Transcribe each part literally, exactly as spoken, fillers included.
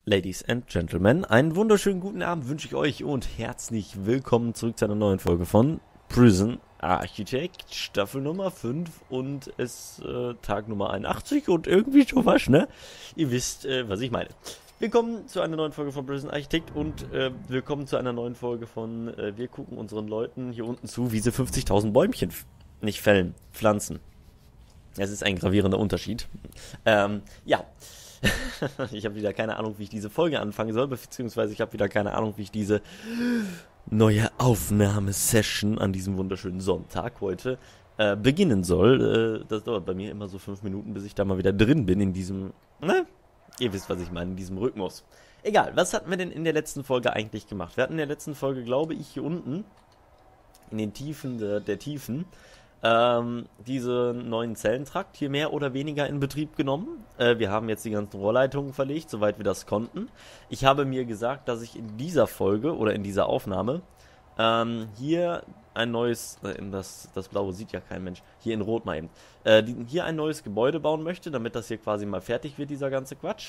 Ladies and Gentlemen, einen wunderschönen guten Abend wünsche ich euch und herzlich willkommen zurück zu einer neuen Folge von Prison Architect, Staffel Nummer fünf und es äh, Tag Nummer einundachtzig und irgendwie sowas, ne? Ihr wisst, äh, was ich meine. Willkommen zu einer neuen Folge von Prison Architect und äh, willkommen zu einer neuen Folge von äh, wir gucken unseren Leuten hier unten zu, wie sie fünfzigtausend Bäumchen f- nicht fällen, pflanzen. Es ist ein gravierender Unterschied. Ähm, ja. Ich habe wieder keine Ahnung, wie ich diese Folge anfangen soll, beziehungsweise ich habe wieder keine Ahnung, wie ich diese neue Aufnahmesession an diesem wunderschönen Sonntag heute äh, beginnen soll. Äh, das dauert bei mir immer so fünf Minuten, bis ich da mal wieder drin bin in diesem, ne? Ihr wisst, was ich meine, in diesem Rhythmus. Egal, was hatten wir denn in der letzten Folge eigentlich gemacht? Wir hatten in der letzten Folge, glaube ich, hier unten, in den Tiefen der, der Tiefen, Ähm, diesen neuen Zellentrakt hier mehr oder weniger in Betrieb genommen. Äh, wir haben jetzt die ganzen Rohrleitungen verlegt, soweit wir das konnten. Ich habe mir gesagt, dass ich in dieser Folge oder in dieser Aufnahme ähm, hier ein neues, äh, das, das Blaue sieht ja kein Mensch, hier in Rot mal eben, äh, die, hier ein neues Gebäude bauen möchte, damit das hier quasi mal fertig wird, dieser ganze Quatsch.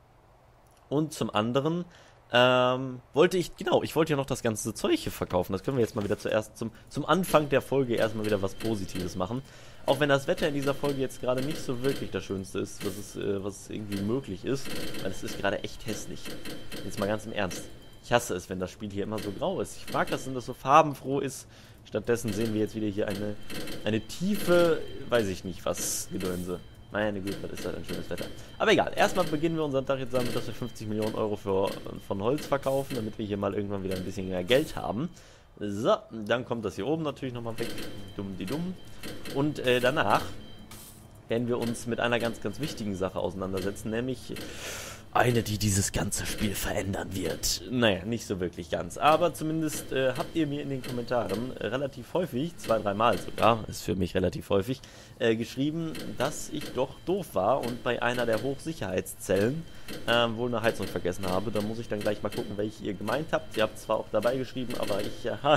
Und zum anderen Ähm, wollte ich, genau, ich wollte ja noch das ganze Zeug hier verkaufen. Das können wir jetzt mal wieder zuerst zum, zum Anfang der Folge erstmal wieder was Positives machen. Auch wenn das Wetter in dieser Folge jetzt gerade nicht so wirklich das Schönste ist, was es, äh, was irgendwie möglich ist. Weil es ist gerade echt hässlich. Jetzt mal ganz im Ernst. Ich hasse es, wenn das Spiel hier immer so grau ist. Ich mag das, wenn das so farbenfroh ist. Stattdessen sehen wir jetzt wieder hier eine, eine tiefe, weiß ich nicht was, Gedönse. Meine Güte, was ist das ein schönes Wetter. Aber egal, erstmal beginnen wir unseren Tag jetzt damit, dass wir fünfzig Millionen Euro für, von Holz verkaufen, damit wir hier mal irgendwann wieder ein bisschen mehr Geld haben. So, dann kommt das hier oben natürlich nochmal weg. Dumm die dumm. Und äh, danach werden wir uns mit einer ganz, ganz wichtigen Sache auseinandersetzen, nämlich eine, die dieses ganze Spiel verändern wird. Naja, nicht so wirklich ganz. Aber zumindest äh, habt ihr mir in den Kommentaren äh, relativ häufig, zwei, dreimal sogar, ist für mich relativ häufig, äh, geschrieben, dass ich doch doof war und bei einer der Hochsicherheitszellen äh, wohl eine Heizung vergessen habe. Da muss ich dann gleich mal gucken, welche ihr gemeint habt. Ihr habt zwar auch dabei geschrieben, aber ich, äh,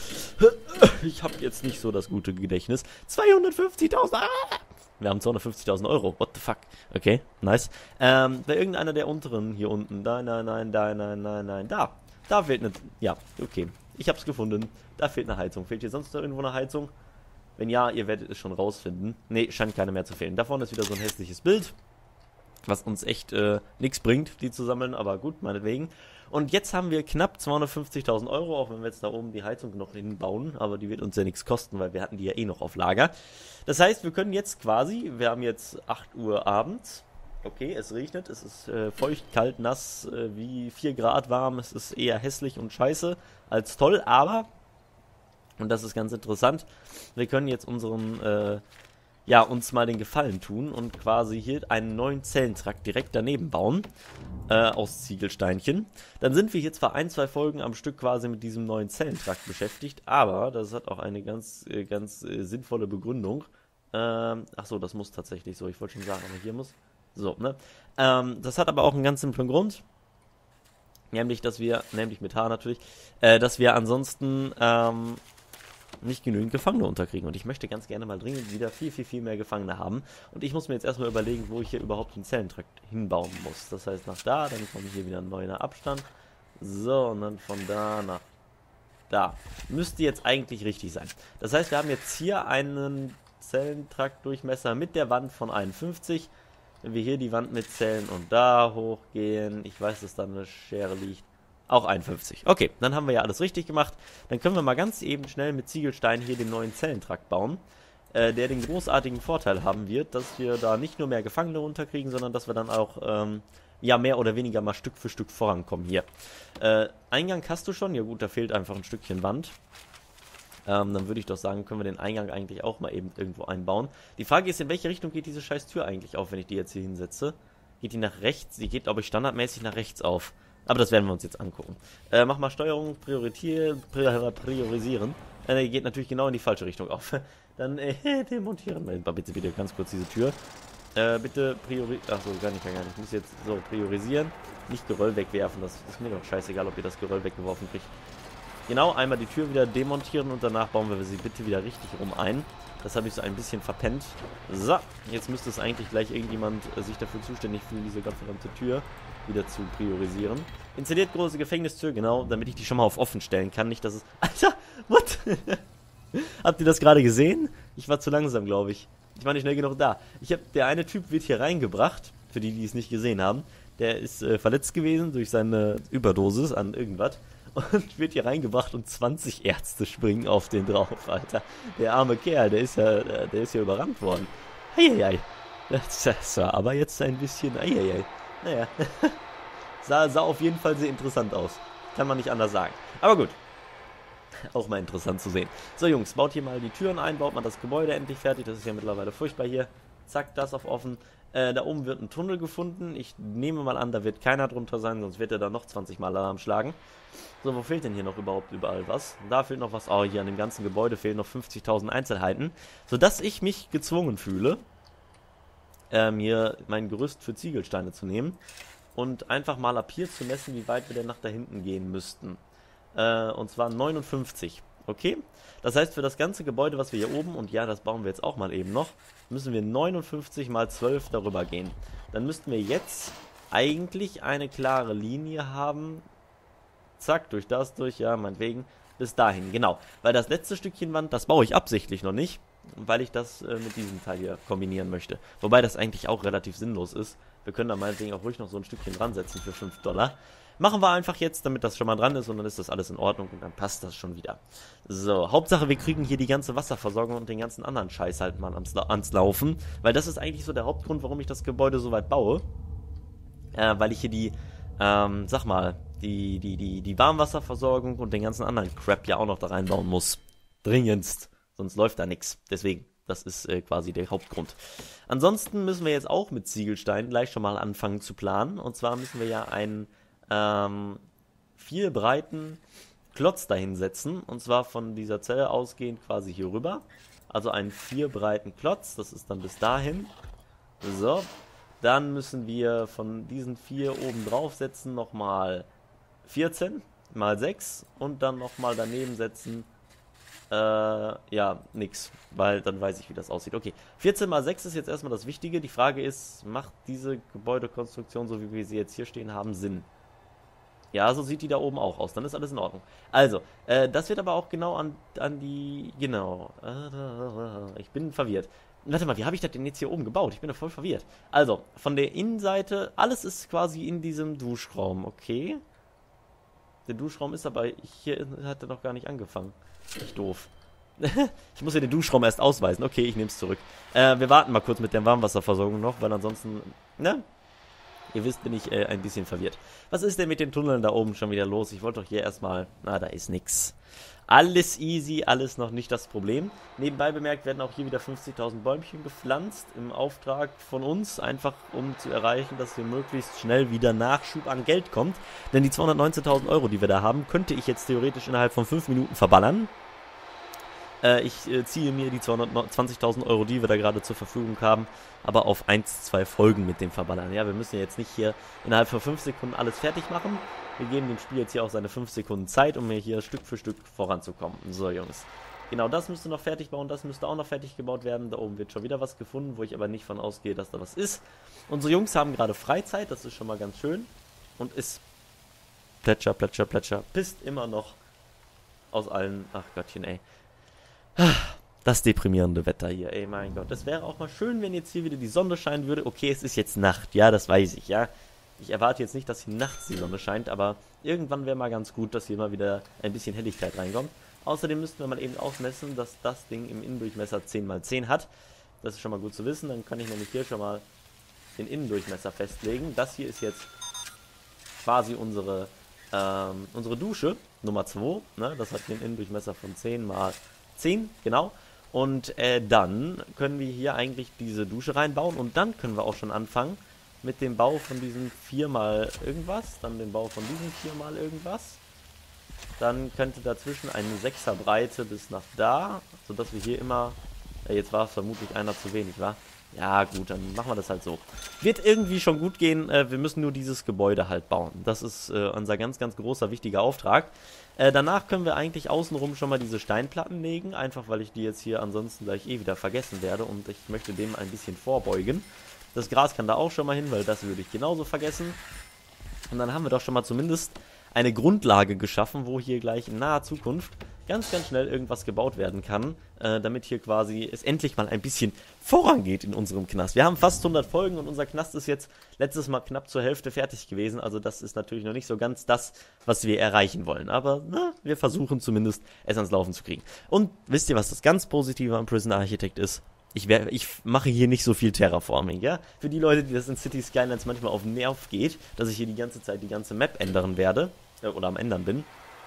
ich habe jetzt nicht so das gute Gedächtnis. zweihundertfünfzigtausend! Ah! Wir haben zweihundertfünfzigtausend Euro. What the fuck? Okay, nice. Ähm, bei irgendeiner der unteren hier unten. Da, nein, nein, da, nein, nein, nein. Da. Da fehlt eine. Ja, okay. Ich hab's gefunden. Da fehlt eine Heizung. Fehlt hier sonst noch irgendwo eine Heizung? Wenn ja, ihr werdet es schon rausfinden. Ne, scheint keine mehr zu fehlen. Da vorne ist wieder so ein hässliches Bild. Was uns echt äh, nichts bringt, die zu sammeln. Aber gut, meinetwegen. Und jetzt haben wir knapp zweihundertfünfzigtausend Euro, auch wenn wir jetzt da oben die Heizung noch hinbauen, aber die wird uns ja nichts kosten, weil wir hatten die ja eh noch auf Lager. Das heißt, wir können jetzt quasi, wir haben jetzt acht Uhr abends, okay, es regnet, es ist äh, feucht, kalt, nass, äh, wie vier Grad warm, es ist eher hässlich und scheiße als toll, aber, und das ist ganz interessant, wir können jetzt unseren, äh, ja, uns mal den Gefallen tun und quasi hier einen neuen Zellentrakt direkt daneben bauen, äh, aus Ziegelsteinchen. Dann sind wir hier zwar ein, zwei Folgen am Stück quasi mit diesem neuen Zellentrakt beschäftigt, aber das hat auch eine ganz, äh, ganz äh, sinnvolle Begründung. Ähm, ach so, das muss tatsächlich so, ich wollte schon sagen, aber hier muss, so, ne? Ähm, das hat aber auch einen ganz simplen Grund, nämlich, dass wir, nämlich mit H natürlich, äh, dass wir ansonsten, ähm, nicht genügend Gefangene unterkriegen. Und ich möchte ganz gerne mal dringend wieder viel, viel, viel mehr Gefangene haben. Und ich muss mir jetzt erstmal überlegen, wo ich hier überhaupt den Zellentrakt hinbauen muss. Das heißt, nach da, dann kommt hier wieder ein neuer Abstand. So, und dann von da nach da. Müsste jetzt eigentlich richtig sein. Das heißt, wir haben jetzt hier einen Zellentraktdurchmesser mit der Wand von einundfünfzig. Wenn wir hier die Wand mitzählen und da hochgehen, ich weiß, dass da eine Schere liegt, auch einundfünfzig. Okay, dann haben wir ja alles richtig gemacht. Dann können wir mal ganz eben schnell mit Ziegelstein hier den neuen Zellentrakt bauen, äh, der den großartigen Vorteil haben wird, dass wir da nicht nur mehr Gefangene unterkriegen, sondern dass wir dann auch ähm, ja mehr oder weniger mal Stück für Stück vorankommen hier. Äh, Eingang hast du schon? Ja gut, da fehlt einfach ein Stückchen Wand. Ähm, dann würde ich doch sagen, können wir den Eingang eigentlich auch mal eben irgendwo einbauen. Die Frage ist, in welche Richtung geht diese scheiß Tür eigentlich auf, wenn ich die jetzt hier hinsetze? Geht die nach rechts? Die geht, glaube ich, standardmäßig nach rechts auf. Aber das werden wir uns jetzt angucken. Äh, mach mal Steuerung, priorisieren. priorisieren. Äh, geht natürlich genau in die falsche Richtung auf. Dann äh, demontieren wir bitte wieder ganz kurz diese Tür. Äh, bitte priorisieren. Achso, gar nicht, gar nicht. Ich muss jetzt so priorisieren. Nicht Geröll wegwerfen. Das ist mir doch scheißegal, ob ihr das Geröll weggeworfen kriegt. Genau, einmal die Tür wieder demontieren und danach bauen wir sie bitte wieder richtig rum ein. Das habe ich so ein bisschen verpennt. So, jetzt müsste es eigentlich gleich irgendjemand äh, sich dafür zuständig fühlen, diese gottverdammte Tür wieder zu priorisieren. Installiert große Gefängnistür, genau, damit ich die schon mal auf offen stellen kann. Nicht, dass es... Alter, what? Habt ihr das gerade gesehen? Ich war zu langsam, glaube ich. Ich war nicht schnell genug da. Ich habe, der eine Typ wird hier reingebracht, für die, die es nicht gesehen haben. Der ist äh, verletzt gewesen durch seine Überdosis an irgendwas. Und wird hier reingebracht und zwanzig Ärzte springen auf den drauf, Alter. Der arme Kerl, der ist ja, der ist ja überrannt worden. Eieiei. Das, das war aber jetzt ein bisschen... Eieiei. Naja. sah, sah auf jeden Fall sehr interessant aus. Kann man nicht anders sagen. Aber gut. Auch mal interessant zu sehen. So, Jungs, baut hier mal die Türen ein, baut mal das Gebäude endlich fertig. Das ist ja mittlerweile furchtbar hier. Zack, das auf offen. Äh, da oben wird ein Tunnel gefunden. Ich nehme mal an, da wird keiner drunter sein, sonst wird er da noch zwanzig Mal Alarm schlagen. So, wo fehlt denn hier noch überhaupt überall was? Da fehlt noch was. Oh, hier an dem ganzen Gebäude fehlen noch fünfzigtausend Einzelheiten. Sodass ich mich gezwungen fühle, ähm, hier mein Gerüst für Ziegelsteine zu nehmen. Und einfach mal ab hier zu messen, wie weit wir denn nach da hinten gehen müssten. Äh, und zwar neunundfünfzig. Okay? Das heißt, für das ganze Gebäude, was wir hier oben, und ja, das bauen wir jetzt auch mal eben noch, müssen wir neunundfünfzig mal zwölf darüber gehen. Dann müssten wir jetzt eigentlich eine klare Linie haben. Zack, durch das, durch, ja, meinetwegen, bis dahin, genau. Weil das letzte Stückchen Wand, das baue ich absichtlich noch nicht, weil ich das äh, mit diesem Teil hier kombinieren möchte. Wobei das eigentlich auch relativ sinnlos ist. Wir können da meinetwegen auch ruhig noch so ein Stückchen dran setzen für fünf Dollar. Machen wir einfach jetzt, damit das schon mal dran ist und dann ist das alles in Ordnung und dann passt das schon wieder. So, Hauptsache wir kriegen hier die ganze Wasserversorgung und den ganzen anderen Scheiß halt mal ans, ans Laufen. Weil das ist eigentlich so der Hauptgrund, warum ich das Gebäude so weit baue. Äh, weil ich hier die, ähm, sag mal, die, die, die, die Warmwasserversorgung und den ganzen anderen Crap ja auch noch da reinbauen muss. Dringendst. Sonst läuft da nichts. Deswegen, das ist äh, quasi der Hauptgrund. Ansonsten müssen wir jetzt auch mit Ziegelsteinen gleich schon mal anfangen zu planen. Und zwar müssen wir ja einen ähm, vier breiten Klotz dahinsetzen. Und zwar von dieser Zelle ausgehend quasi hier rüber. Also einen vier breiten Klotz. Das ist dann bis dahin. So. Dann müssen wir von diesen vier oben drauf setzen nochmal vierzehn mal sechs und dann nochmal daneben setzen, äh, ja, nix, weil dann weiß ich, wie das aussieht. Okay, vierzehn mal sechs ist jetzt erstmal das Wichtige. Die Frage ist, macht diese Gebäudekonstruktion, so wie wir sie jetzt hier stehen haben, Sinn? Ja, so sieht die da oben auch aus. Dann ist alles in Ordnung. Also, äh, das wird aber auch genau an, an die, genau, ich bin verwirrt. Warte mal, wie habe ich das denn jetzt hier oben gebaut? Ich bin da voll verwirrt. Also, von der Innenseite, alles ist quasi in diesem Duschraum, okay? Der Duschraum ist aber, hier hat er noch gar nicht angefangen. Echt doof. Ich muss ja den Duschraum erst ausweisen. Okay, ich nehme es zurück. Äh, wir warten mal kurz mit der Warmwasserversorgung noch, weil ansonsten, ne? Ihr wisst, bin ich äh, ein bisschen verwirrt. Was ist denn mit den Tunneln da oben schon wieder los? Ich wollte doch hier erstmal, na, da ist nix. Alles easy, alles noch nicht das Problem. Nebenbei bemerkt werden auch hier wieder fünfzigtausend Bäumchen gepflanzt im Auftrag von uns, einfach um zu erreichen, dass hier möglichst schnell wieder Nachschub an Geld kommt. Denn die zweihundertneunzehntausend Euro, die wir da haben, könnte ich jetzt theoretisch innerhalb von fünf Minuten verballern. Äh, ich äh, ziehe mir die zweihundertzwanzigtausend Euro, die wir da gerade zur Verfügung haben, aber auf eins, zwei Folgen mit dem Verballern. Ja, wir müssen ja jetzt nicht hier innerhalb von fünf Sekunden alles fertig machen. Wir geben dem Spiel jetzt hier auch seine fünf Sekunden Zeit, um mir hier Stück für Stück voranzukommen. So, Jungs. Genau, das müsste noch fertig bauen, das müsste auch noch fertig gebaut werden. Da oben wird schon wieder was gefunden, wo ich aber nicht von ausgehe, dass da was ist. Unsere Jungs haben gerade Freizeit, das ist schon mal ganz schön. Und es plätscher, plätscher, plätscher, pisst immer noch aus allen... Ach Gottchen, ey. Das deprimierende Wetter hier, ey, mein Gott. Das wäre auch mal schön, wenn jetzt hier wieder die Sonne scheinen würde. Okay, es ist jetzt Nacht, ja, das weiß ich, ja. Ich erwarte jetzt nicht, dass hier nachts die Sonne scheint, aber irgendwann wäre mal ganz gut, dass hier mal wieder ein bisschen Helligkeit reinkommt. Außerdem müssten wir mal eben ausmessen, dass das Ding im Innendurchmesser zehn mal zehn hat. Das ist schon mal gut zu wissen, dann kann ich nämlich hier schon mal den Innendurchmesser festlegen. Das hier ist jetzt quasi unsere, ähm, unsere Dusche, Nummer zwei. Ne? Das hat den Innendurchmesser von zehn mal zehn, genau. Und äh, dann können wir hier eigentlich diese Dusche reinbauen und dann können wir auch schon anfangen mit dem Bau von diesem vier mal irgendwas, dann den Bau von diesem vier mal irgendwas. Dann könnte dazwischen eine sechser Breite bis nach da, sodass wir hier immer, äh, jetzt war es vermutlich einer zu wenig, wa? Ja, gut, dann machen wir das halt so. Wird irgendwie schon gut gehen, äh, wir müssen nur dieses Gebäude halt bauen. Das ist äh, unser ganz, ganz großer, wichtiger Auftrag. Äh, danach können wir eigentlich außenrum schon mal diese Steinplatten legen, einfach weil ich die jetzt hier ansonsten gleich eh wieder vergessen werde und ich möchte dem ein bisschen vorbeugen. Das Gras kann da auch schon mal hin, weil das würde ich genauso vergessen. Und dann haben wir doch schon mal zumindest eine Grundlage geschaffen, wo hier gleich in naher Zukunft ganz, ganz schnell irgendwas gebaut werden kann, äh, damit hier quasi es endlich mal ein bisschen vorangeht in unserem Knast. Wir haben fast hundert Folgen und unser Knast ist jetzt letztes Mal knapp zur Hälfte fertig gewesen, also das ist natürlich noch nicht so ganz das, was wir erreichen wollen, aber na, wir versuchen zumindest es ans Laufen zu kriegen. Und wisst ihr, was das ganz Positive am Prison Architect ist? Ich, wär, ich mache hier nicht so viel Terraforming, ja? Für die Leute, die das in City Skylines manchmal auf den Nerv geht, dass ich hier die ganze Zeit die ganze Map ändern werde, äh, oder am Ändern bin.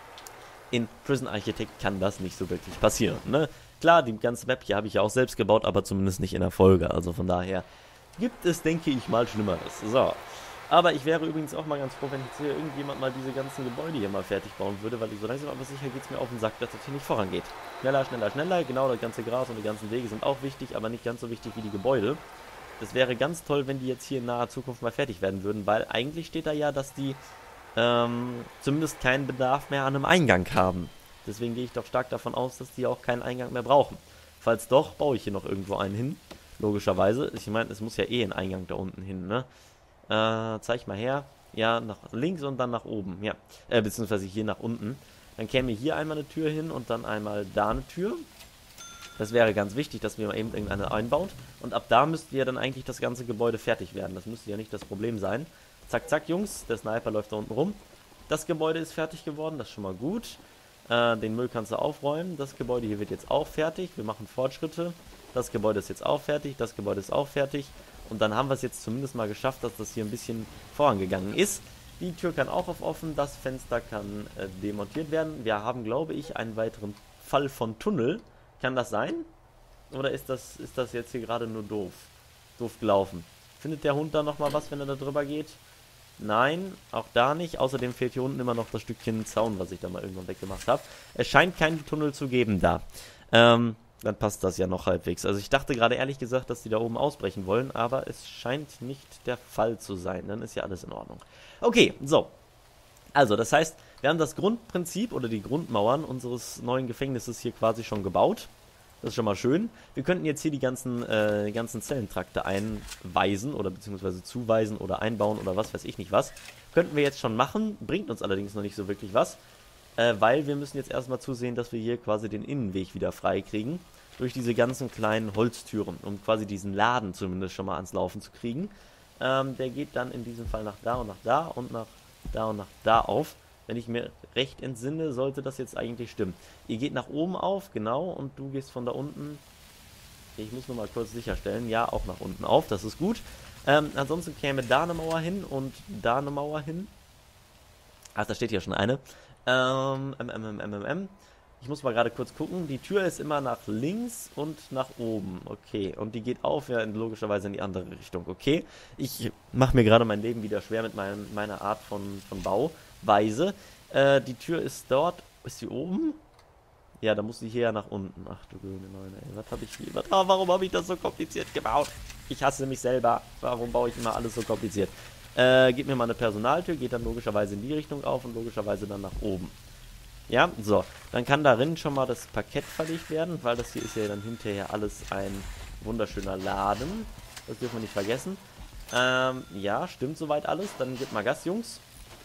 In Prison Architect kann das nicht so wirklich passieren, ne? Klar, die ganze Map hier habe ich ja auch selbst gebaut, aber zumindest nicht in der Folge. Also von daher gibt es, denke ich mal, Schlimmeres. So. Aber ich wäre übrigens auch mal ganz froh, wenn jetzt hier irgendjemand mal diese ganzen Gebäude hier mal fertig bauen würde, weil ich so langsam aber sicher geht es mir auf den Sack, dass das hier nicht vorangeht. Schneller, schneller, schneller. Genau, das ganze Gras und die ganzen Wege sind auch wichtig, aber nicht ganz so wichtig wie die Gebäude. Das wäre ganz toll, wenn die jetzt hier in naher Zukunft mal fertig werden würden, weil eigentlich steht da ja, dass die ähm, zumindest keinen Bedarf mehr an einem Eingang haben. Deswegen gehe ich doch stark davon aus, dass die auch keinen Eingang mehr brauchen. Falls doch, baue ich hier noch irgendwo einen hin. Logischerweise. Ich meine, es muss ja eh ein Eingang da unten hin, ne? Äh, zeig mal her. Ja, nach links und dann nach oben. Ja, äh, beziehungsweise hier nach unten. Dann käme hier einmal eine Tür hin und dann einmal da eine Tür. Das wäre ganz wichtig, dass wir mal eben irgendeine einbaut. Und ab da müsste ja dann eigentlich das ganze Gebäude fertig werden. Das müsste ja nicht das Problem sein. Zack, zack, Jungs. Der Sniper läuft da unten rum. Das Gebäude ist fertig geworden. Das ist schon mal gut. Äh, den Müll kannst du aufräumen. Das Gebäude hier wird jetzt auch fertig. Wir machen Fortschritte. Das Gebäude ist jetzt auch fertig. Das Gebäude ist auch fertig. Und dann haben wir es jetzt zumindest mal geschafft, dass das hier ein bisschen vorangegangen ist. Die Tür kann auch auf offen. Das Fenster kann äh, demontiert werden. Wir haben, glaube ich, einen weiteren Fall von Tunnel. Kann das sein? Oder ist das, ist das jetzt hier gerade nur doof? Doof gelaufen. Findet der Hund da nochmal was, wenn er da drüber geht? Nein, auch da nicht. Außerdem fehlt hier unten immer noch das Stückchen Zaun, was ich da mal irgendwann weggemacht habe. Es scheint keinen Tunnel zu geben da. Ähm, dann passt das ja noch halbwegs. Also ich dachte gerade ehrlich gesagt, dass die da oben ausbrechen wollen, aber es scheint nicht der Fall zu sein. Dann ist ja alles in Ordnung. Okay, so. Also, das heißt, wir haben das Grundprinzip oder die Grundmauern unseres neuen Gefängnisses hier quasi schon gebaut. Das ist schon mal schön. Wir könnten jetzt hier die ganzen, äh, ganzen Zellentrakte einweisen oder beziehungsweise zuweisen oder einbauen oder was weiß ich nicht was. Könnten wir jetzt schon machen, bringt uns allerdings noch nicht so wirklich was, äh, weil wir müssen jetzt erstmal zusehen, dass wir hier quasi den Innenweg wieder frei kriegen. Durch diese ganzen kleinen Holztüren, um quasi diesen Laden zumindest schon mal ans Laufen zu kriegen. Ähm, der geht dann in diesem Fall nach da und nach da und nach da und nach da auf. Wenn ich mir recht entsinne, sollte das jetzt eigentlich stimmen. Ihr geht nach oben auf, genau, und du gehst von da unten, ich muss nur mal kurz sicherstellen, ja, auch nach unten auf, das ist gut. Ähm, ansonsten käme da eine Mauer hin und da eine Mauer hin. Ach, da steht ja schon eine. Ähm, ähm, ähm, ähm, ähm, ähm. Ich muss mal gerade kurz gucken. Die Tür ist immer nach links und nach oben. Okay. Und die geht auf, ja, logischerweise in die andere Richtung. Okay. Ich mache mir gerade mein Leben wieder schwer mit mein, meiner Art von, von Bauweise. Äh, die Tür ist dort. Ist sie oben? Ja, da muss sie hier ja nach unten. Ach du grüne Neune, ey. Was habe ich hier? Was, oh, warum habe ich das so kompliziert gebaut? Ich hasse mich selber. Warum baue ich immer alles so kompliziert? Äh, gib mir mal eine Personaltür. Geht dann logischerweise in die Richtung auf und logischerweise dann nach oben. Ja, so, dann kann darin schon mal das Parkett verlegt werden, weil das hier ist ja dann hinterher alles ein wunderschöner Laden. Das dürfen wir nicht vergessen. Ähm, ja, stimmt soweit alles. Dann gib mal Gas, Jungs.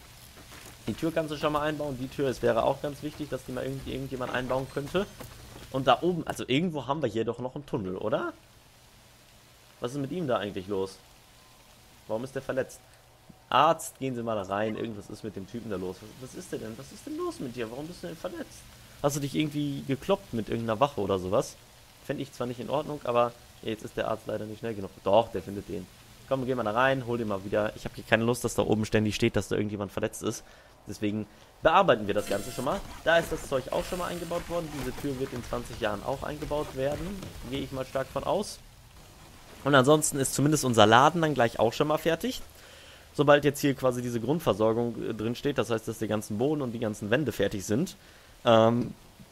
Die Tür kannst du schon mal einbauen. Die Tür, es wäre auch ganz wichtig, dass die mal irgend, irgendjemand einbauen könnte. Und da oben, also irgendwo haben wir hier doch noch einen Tunnel, oder? Was ist mit ihm da eigentlich los? Warum ist der verletzt? Arzt, gehen Sie mal da rein. Irgendwas ist mit dem Typen da los. Was, was ist denn? Was ist denn los mit dir? Warum bist du denn verletzt? Hast du dich irgendwie gekloppt mit irgendeiner Wache oder sowas? Fände ich zwar nicht in Ordnung, aber jetzt ist der Arzt leider nicht schnell genug. Doch, der findet den. Komm, geh mal da rein, hol den mal wieder. Ich habe hier keine Lust, dass da oben ständig steht, dass da irgendjemand verletzt ist. Deswegen bearbeiten wir das Ganze schon mal. Da ist das Zeug auch schon mal eingebaut worden. Diese Tür wird in zwanzig Jahren auch eingebaut werden. Gehe ich mal stark von aus. Und ansonsten ist zumindest unser Laden dann gleich auch schon mal fertig. Sobald jetzt hier quasi diese Grundversorgung äh, drin steht, das heißt, dass die ganzen Boden und die ganzen Wände fertig sind, ähm,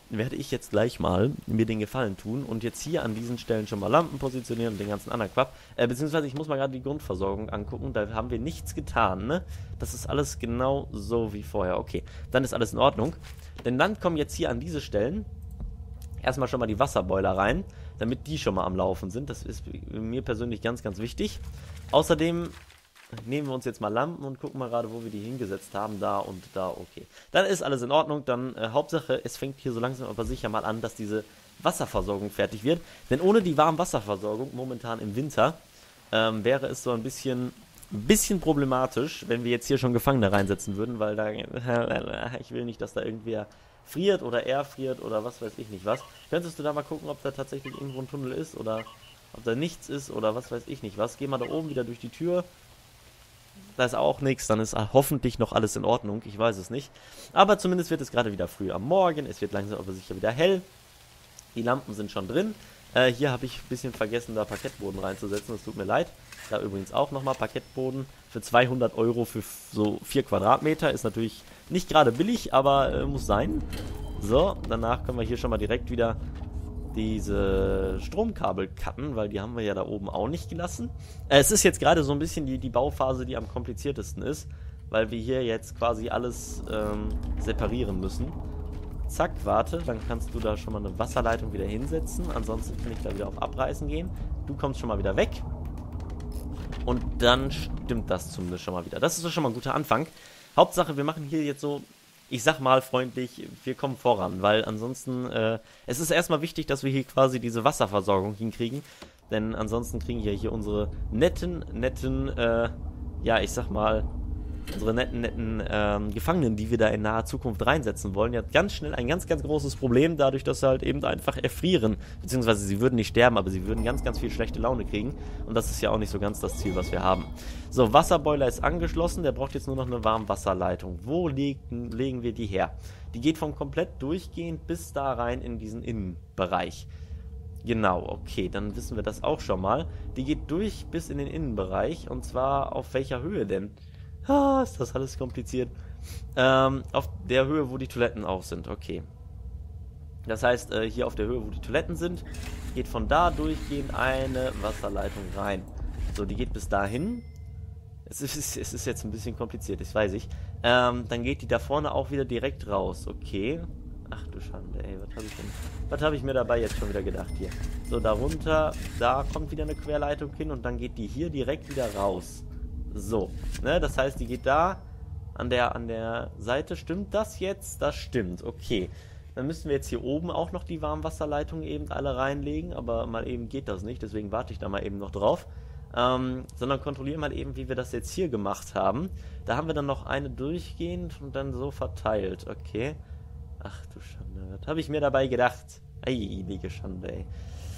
werde ich jetzt gleich mal mir den Gefallen tun und jetzt hier an diesen Stellen schon mal Lampen positionieren und den ganzen anderen Quap. Äh, beziehungsweise ich muss mal gerade die Grundversorgung angucken, da haben wir nichts getan, ne? Das ist alles genau so wie vorher. Okay, dann ist alles in Ordnung. Denn dann kommen jetzt hier an diese Stellen erstmal schon mal die Wasserboiler rein, damit die schon mal am Laufen sind. Das ist mir persönlich ganz, ganz wichtig. Außerdem nehmen wir uns jetzt mal Lampen und gucken mal gerade, wo wir die hingesetzt haben. Da und da, okay. Dann ist alles in Ordnung. Dann äh, Hauptsache, es fängt hier so langsam aber sicher mal an, dass diese Wasserversorgung fertig wird. Denn ohne die Warmwasserversorgung, momentan im Winter, ähm, wäre es so ein bisschen, ein bisschen problematisch, wenn wir jetzt hier schon Gefangene reinsetzen würden, weil da, ich will nicht, dass da irgendwer friert oder er friert oder was weiß ich nicht was. Könntest du da mal gucken, ob da tatsächlich irgendwo ein Tunnel ist oder ob da nichts ist oder was weiß ich nicht was. Geh mal da oben wieder durch die Tür. Da ist auch nichts, dann ist hoffentlich noch alles in Ordnung, ich weiß es nicht. Aber zumindest wird es gerade wieder früh am Morgen, es wird langsam aber sicher wieder hell. Die Lampen sind schon drin. Äh, hier habe ich ein bisschen vergessen, da Parkettboden reinzusetzen, das tut mir leid. Da übrigens auch nochmal Parkettboden für zweihundert Euro für so vier Quadratmeter. Ist natürlich nicht gerade billig, aber äh, muss sein. So, danach können wir hier schon mal direkt wieder diese Stromkabel cutten, weil die haben wir ja da oben auch nicht gelassen. Äh, es ist jetzt gerade so ein bisschen die, die Bauphase, die am kompliziertesten ist, weil wir hier jetzt quasi alles ähm, separieren müssen. Zack, warte, dann kannst du da schon mal eine Wasserleitung wieder hinsetzen. Ansonsten kann ich da wieder auf Abreißen gehen. Du kommst schon mal wieder weg. Und dann stimmt das zumindest schon mal wieder. Das ist schon mal ein guter Anfang. Hauptsache, wir machen hier jetzt so, ich sag mal freundlich, wir kommen voran, weil ansonsten, äh, es ist erstmal wichtig, dass wir hier quasi diese Wasserversorgung hinkriegen, denn ansonsten kriegen wir hier unsere netten, netten, äh, ja, ich sag mal, unsere netten, netten ähm, Gefangenen, die wir da in naher Zukunft reinsetzen wollen, ja ganz schnell ein ganz, ganz großes Problem, dadurch, dass sie halt eben einfach erfrieren, beziehungsweise sie würden nicht sterben, aber sie würden ganz, ganz viel schlechte Laune kriegen und das ist ja auch nicht so ganz das Ziel, was wir haben. So, Wasserboiler ist angeschlossen, der braucht jetzt nur noch eine Warmwasserleitung. Wo legen, legen wir die her? Die geht vom komplett durchgehend bis da rein in diesen Innenbereich. Genau, okay, dann wissen wir das auch schon mal. Die geht durch bis in den Innenbereich und zwar auf welcher Höhe denn? Ah, ist das alles kompliziert. Ähm, auf der Höhe, wo die Toiletten auch sind, okay. Das heißt, äh, hier auf der Höhe, wo die Toiletten sind, geht von da durchgehend eine Wasserleitung rein. So, die geht bis dahin. Es ist, es ist jetzt ein bisschen kompliziert, das weiß ich. Ähm, dann geht die da vorne auch wieder direkt raus, okay. Ach du Schande, ey, was habe ich denn, was habe ich mir dabei jetzt schon wieder gedacht hier? So, darunter, da kommt wieder eine Querleitung hin und dann geht die hier direkt wieder raus. So, ne, das heißt, die geht da an der, an der Seite. Stimmt das jetzt? Das stimmt, okay. Dann müssen wir jetzt hier oben auch noch die Warmwasserleitungen eben alle reinlegen, aber mal eben geht das nicht, deswegen warte ich da mal eben noch drauf. Ähm, sondern kontrollieren mal eben, wie wir das jetzt hier gemacht haben. Da haben wir dann noch eine durchgehend und dann so verteilt, okay. Ach du Schande, was habe ich mir dabei gedacht? Heilige Schande, ey.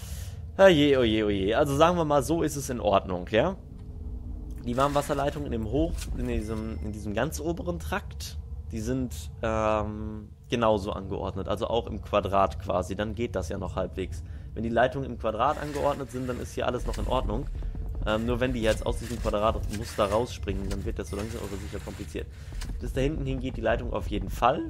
Oje, oje, oje. Also sagen wir mal, so ist es in Ordnung, ja. Die Warmwasserleitungen in dem Hoch, in diesem, in diesem ganz oberen Trakt, die sind ähm, genauso angeordnet, also auch im Quadrat quasi, dann geht das ja noch halbwegs. Wenn die Leitungen im Quadrat angeordnet sind, dann ist hier alles noch in Ordnung. Ähm, nur wenn die jetzt aus diesem Quadratmuster rausspringen, dann wird das so langsam aber sicher kompliziert. Bis da hinten hin geht die Leitung auf jeden Fall.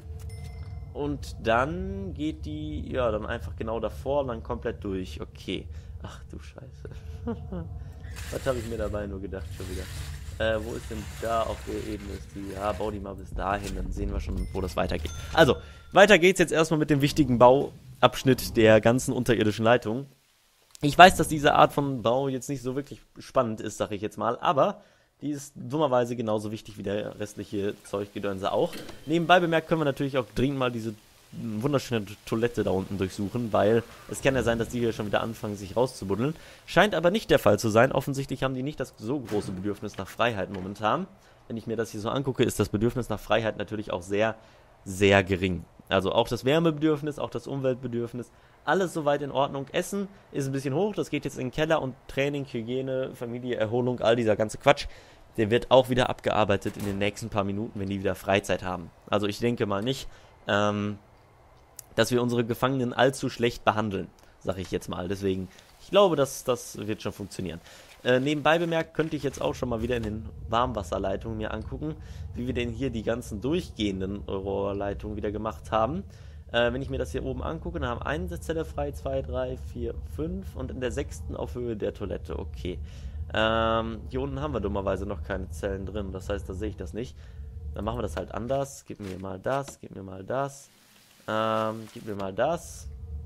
Und dann geht die, ja, dann einfach genau davor und dann komplett durch. Okay. Ach du Scheiße. Was habe ich mir dabei nur gedacht schon wieder? Äh, wo ist denn da auf der Ebene ist die? Ja, bau die mal bis dahin, dann sehen wir schon, wo das weitergeht. Also, weiter geht's jetzt erstmal mit dem wichtigen Bauabschnitt der ganzen unterirdischen Leitung. Ich weiß, dass diese Art von Bau jetzt nicht so wirklich spannend ist, sag ich jetzt mal, aber die ist dummerweise genauso wichtig wie der restliche Zeuggedönse auch. Nebenbei bemerkt können wir natürlich auch dringend mal diese wunderschöne Toilette da unten durchsuchen, weil es kann ja sein, dass die hier schon wieder anfangen, sich rauszubuddeln. Scheint aber nicht der Fall zu sein. Offensichtlich haben die nicht das so große Bedürfnis nach Freiheit momentan. Wenn ich mir das hier so angucke, ist das Bedürfnis nach Freiheit natürlich auch sehr, sehr gering. Also auch das Wärmebedürfnis, auch das Umweltbedürfnis, alles soweit in Ordnung. Essen ist ein bisschen hoch, das geht jetzt in den Keller und Training, Hygiene, Familie, Erholung, all dieser ganze Quatsch, der wird auch wieder abgearbeitet in den nächsten paar Minuten, wenn die wieder Freizeit haben. Also ich denke mal nicht, ähm, dass wir unsere Gefangenen allzu schlecht behandeln, sage ich jetzt mal. Deswegen, ich glaube, dass das wird schon funktionieren. Äh, nebenbei bemerkt, könnte ich jetzt auch schon mal wieder in den Warmwasserleitungen mir angucken, wie wir denn hier die ganzen durchgehenden Rohrleitungen wieder gemacht haben. Äh, wenn ich mir das hier oben angucke, dann haben eine Zelle frei, zwei, drei, vier, fünf und in der sechsten auf Höhe der Toilette. Okay. Ähm, hier unten haben wir dummerweise noch keine Zellen drin, das heißt, da sehe ich das nicht. Dann machen wir das halt anders. Gib mir mal das, gib mir mal das. Ähm, gib mir mal das.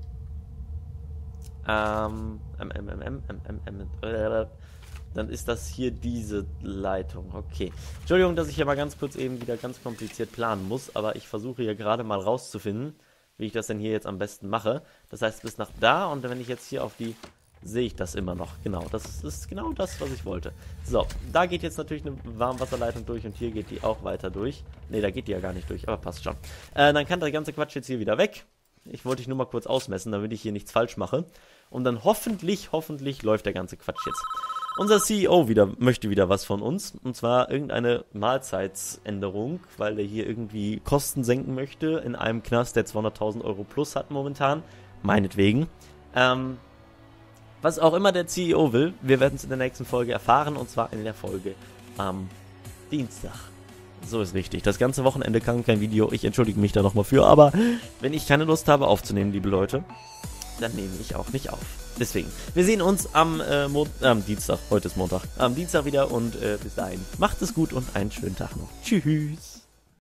Ähm, m, m, m, m, m, m, äh, dann ist das hier diese Leitung. Okay. Entschuldigung, dass ich hier mal ganz kurz eben wieder ganz kompliziert planen muss, aber ich versuche hier gerade mal rauszufinden, wie ich das denn hier jetzt am besten mache. Das heißt, bis nach da und wenn ich jetzt hier auf die... sehe ich das immer noch. Genau, das ist, ist genau das, was ich wollte. So, da geht jetzt natürlich eine Warmwasserleitung durch und hier geht die auch weiter durch. Ne, da geht die ja gar nicht durch, aber passt schon. Äh, dann kann der ganze Quatsch jetzt hier wieder weg. Ich wollte dich nur mal kurz ausmessen, damit ich hier nichts falsch mache. Und dann hoffentlich, hoffentlich läuft der ganze Quatsch jetzt. Unser C E O wieder, möchte wieder was von uns. Und zwar irgendeine Mahlzeitsänderung, weil er hier irgendwie Kosten senken möchte in einem Knast, der zweihunderttausend Euro plus hat momentan. Meinetwegen. Ähm... Was auch immer der C E O will, wir werden es in der nächsten Folge erfahren, und zwar in der Folge am Dienstag. So ist richtig. Das ganze Wochenende kam kein Video, ich entschuldige mich da nochmal für, aber wenn ich keine Lust habe aufzunehmen, liebe Leute, dann nehme ich auch nicht auf. Deswegen, wir sehen uns am, äh, Mon äh, am Dienstag, heute ist Montag, am Dienstag wieder und äh, bis dahin, macht es gut und einen schönen Tag noch. Tschüss.